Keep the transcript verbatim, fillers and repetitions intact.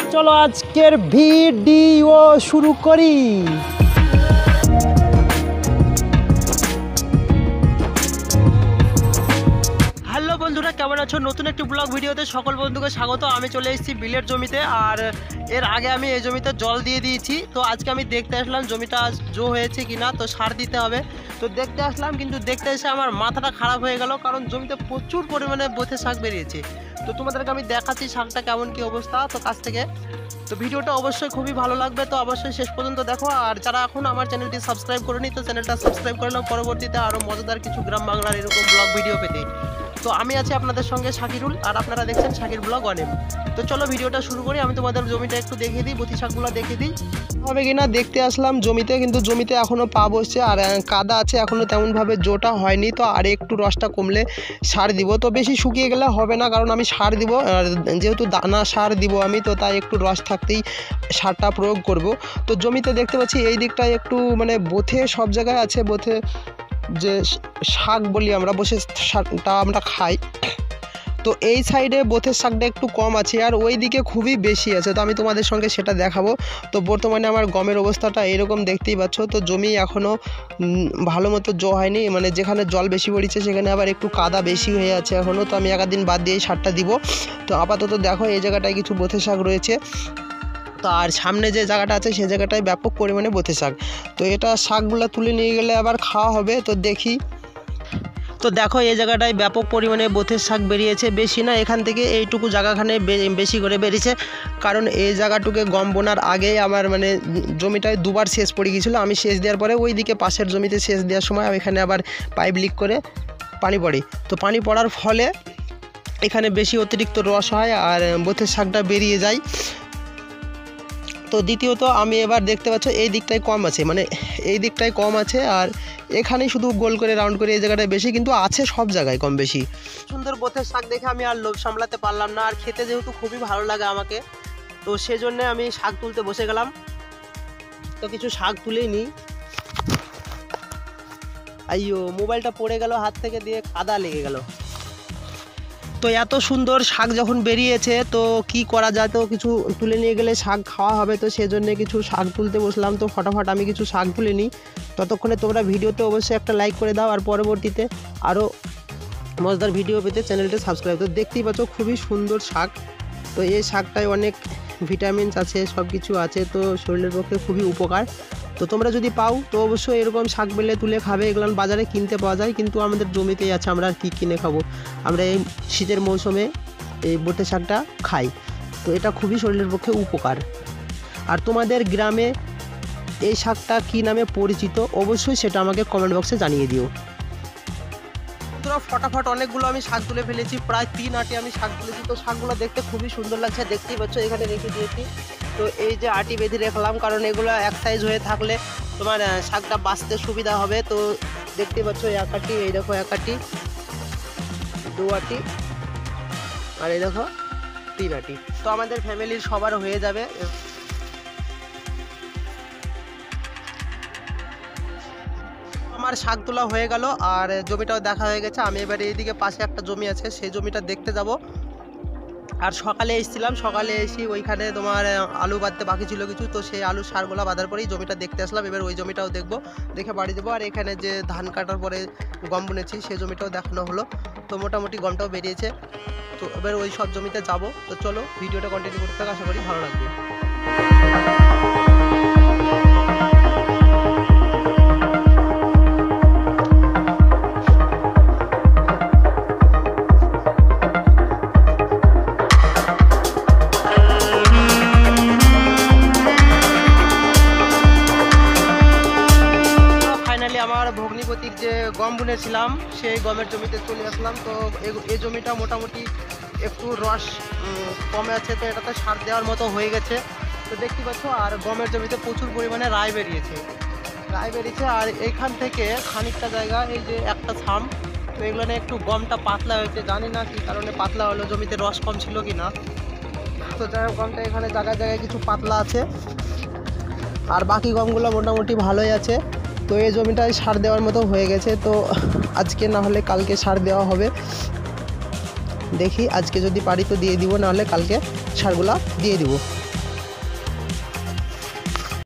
চলো আজকের ভিডিও শুরু করি। হ্যালো বন্ধুরা, কেমন আছো? নতুন একটি ব্লগ ভিডিওতে সকল বন্ধুকে স্বাগত। আমি চলে এসেছি বিলের জমিতে, আর এর আগে আমি এই জমিতে জল দিয়ে দিয়েছি। তো আজকে আমি দেখতে আসলাম জমিটা জো হয়েছে কিনা, তো সার দিতে হবে। তো দেখতে আসলাম, কিন্তু দেখতে এসে আমার মাথাটা খারাপ হয়ে গেল, কারণ জমিতে প্রচুর পরিমাণে বোথে শাক বেরিয়েছে। তো তোমাদেরকে আমি দেখাচ্ছি শাকটা কেমন কি অবস্থা তো কাছ থেকে। তো ভিডিওটা অবশ্যই খুবই ভালো লাগবে, তো অবশ্যই শেষ পর্যন্ত দেখো। আর যারা এখন আমার চ্যানেলটি সাবস্ক্রাইব করেনি, তো চ্যানেলটা সাবস্ক্রাইব করে নাও পরবর্তীতে আরও মজাদার কিছু গ্রাম বাংলার এরকম ব্লগ ভিডিও পেতে। তো আমি আছি আপনাদের সঙ্গে শাকিরুল, আর আপনারা দেখছেন শাকির ব্লগ অনেম। তো চলো ভিডিওটা শুরু করি। আমি তোমাদের জমিটা একটু দেখিয়ে দিই, বতি শাকগুলো দেখিয়ে দিই হবে কিনা। দেখতে আসলাম জমিতে, কিন্তু জমিতে এখনও পা বসছে আর কাদা আছে, এখনও তেমনভাবে জোটা হয়নি। তো আর একটু রসটা কমলে সার দিব। তো বেশি শুকিয়ে গেলে হবে না, কারণ আমি সার দিব, যেহেতু দানা সার দিব আমি, তো তাই একটু রস থাকতেই সারটা প্রয়োগ করব। তো জমিতে দেখতে পাচ্ছি এই দিকটায় একটু মানে বোথে সব জায়গায় আছে, বোথে যে শাক বলি আমরা, বসে শাকটা আমরা খাই। তো এই সাইডে বোথের শাকটা একটু কম আছে, আর ওই দিকে খুবই বেশি আছে। তো আমি তোমাদের সঙ্গে সেটা দেখাবো। তো বর্তমানে আমার গমের অবস্থাটা এরকম দেখতেই পাচ্ছ। তো জমি এখনও ভালো মতো জো হয়নি, মানে যেখানে জল বেশি পড়েছে সেখানে আবার একটু কাদা বেশি হয়ে আছে এখনও। তো আমি একাদিন বাদ দিয়ে সারটা দিব। তো আপাতত দেখো এই জায়গাটায় কিছু বোথের শাক রয়েছে। তো আর সামনে যে জায়গাটা আছে সেই জায়গাটায় ব্যাপক পরিমাণে বোথে শাক। তো এটা শাকগুলো তুলে নিয়ে গেলে আবার খাওয়া হবে। তো দেখি। তো দেখো এই জায়গাটায় ব্যাপক পরিমাণে বোথের শাক বেরিয়েছে, বেশি না, এখান থেকে এইটুকু জায়গাখানে বেশি করে বেরিয়েছে। কারণ এই জায়গাটুকে গম বোনার আগেই আমার মানে জমিটায় দুবার সেচ পড়ে গিয়েছিলো। আমি সেচ দেওয়ার পরে ওই দিকে পাশের জমিতে সেচ দেওয়ার সময় এখানে আবার পাইপ লিক করে পানি পড়ে। তো পানি পড়ার ফলে এখানে বেশি অতিরিক্ত রস হয় আর বোথের শাকটা বেরিয়ে যায়। তো দ্বিতীয়ত আমি এবার দেখতে পাচ্ছ এই দিকটায় কম আছে, মানে এই দিকটায় কম আছে, আর এখানেই শুধু গোল করে রাউন্ড করে এই জায়গাটায় বেশি, কিন্তু আছে সব জায়গায় কম বেশি। সুন্দর বোথের শাক দেখে আমি আর লোভ সামলাতে পারলাম না, আর খেতে যেহেতু খুবই ভালো লাগে আমাকে, তো সেজন্য আমি শাক তুলতে বসে গেলাম। তো কিছু শাক তুলেই নিই। আইয়ো, মোবাইলটা পড়ে গেল হাত থেকে, দিয়ে কাদা লেগে গেল। তো এত সুন্দর শাক যখন বেরিয়েছে, তো কি করা যায়, তো কিছু তুলে নিয়ে গেলে শাক খাওয়া হবে। তো সেজন্য কিছু শাক তুলতে বসলাম। তো ফটাফট আমি কিছু শাক তুলে নিই। ততক্ষণে তোমরা ভিডিওতে অবশ্যই একটা লাইক করে দাও, আর পরবর্তীতে আরও মজাদার ভিডিও পেতে চ্যানেলটা সাবস্ক্রাইব। তো দেখতেই পাচ্ছ খুবই সুন্দর শাক। তো এই শাকটায় অনেক ভিটামিনস আছে, সব কিছু আছে, তো শরীরের পক্ষে খুবই উপকার। তো তোমরা যদি পাও তো অবশ্যই এরকম শাক পেলে তুলে খাবে। এগুলো বাজারে কিনতে পাওয়া যায়, কিন্তু আমাদের জমিতেই আছে, আমরা আর কি কিনে খাবো। আমরা এই শীতের মৌসুমে এই বোটে শাকটা খাই। তো এটা খুবই শরীরের পক্ষে উপকার। আর তোমাদের গ্রামে এই শাকটা কী নামে পরিচিত অবশ্যই সেটা আমাকে কমেন্ট বক্সে জানিয়ে দিও। তোরা ফটাফট অনেকগুলো আমি শাক তুলে ফেলেছি, প্রায় তিন আটি আমি শাক তুলেছি। তো শাকগুলো দেখতে খুবই সুন্দর লাগছে, দেখতেই পাচ্ছ এখানে রেখে দিয়েছি। তো এই যে আটি বেঁধে রাখলাম, কারণ এগুলো এক সাইজ হয়ে থাকলে তোমার শাকটা বাঁচতে সুবিধা হবে। তো দেখতেই পাচ্ছ এক আটি, এই দেখো এক আটি, দু আটি, আর এই দেখো তিন আটি। তো আমাদের ফ্যামিলির সবার হয়ে যাবে। আমার শাক তোলা হয়ে গেল, আর জমিটাও দেখা হয়ে গেছে। আমি এবার এইদিকে পাশে একটা জমি আছে, সেই জমিটা দেখতে যাব। আর সকালে এসেছিলাম, সকালে এসে ওইখানে তোমার আলু বাঁধতে বাকি ছিল কিছু, তো সেই আলু সারগুলো বাঁধার পরেই জমিটা দেখতে আসলাম। এবার ওই জমিটাও দেখবো, দেখে বাড়ি দেবো। আর এখানে যে ধান কাটার পরে গম বুনেছি সেই জমিটাও দেখানো হলো। তো মোটামুটি গমটাও বেরিয়েছে। তো এবার ওই সব জমিতে যাব। তো চলো ভিডিওটা কন্টিনিউ করতে আশা করি ভালো লাগবে। আমার ভগ্নিপতির যে গম বুনেছিলাম সেই গমের জমিতে চলে আসলাম। তো এই জমিটা মোটামুটি একটু রস কমে আছে, তো এটাতে সার দেওয়ার মতো হয়ে গেছে। তো দেখতে পাচ্ছ, আর গমের জমিতে প্রচুর পরিমাণে রায় বেরিয়েছে, রায় বেরিয়েছে। আর এইখান থেকে খানিকটা জায়গা, এই যে একটা থাম, তো এগুলো নিয়ে একটু গমটা পাতলা হয়েছে, জানি না কী কারণে পাতলা হলো, জমিতে রস কম ছিল কি না। তো যাই হোক, গমটা এখানে জায়গায় জায়গায় কিছু পাতলা আছে, আর বাকি গমগুলো মোটামুটি ভালোই আছে। তো এই জমিটায় সার দেওয়ার মতো হয়ে গেছে। তো আজকে না হলে কালকে সার দেওয়া হবে, দেখি আজকে যদি পারি তো দিয়ে দিব, নাহলে কালকে সারগুলা দিয়ে দিব।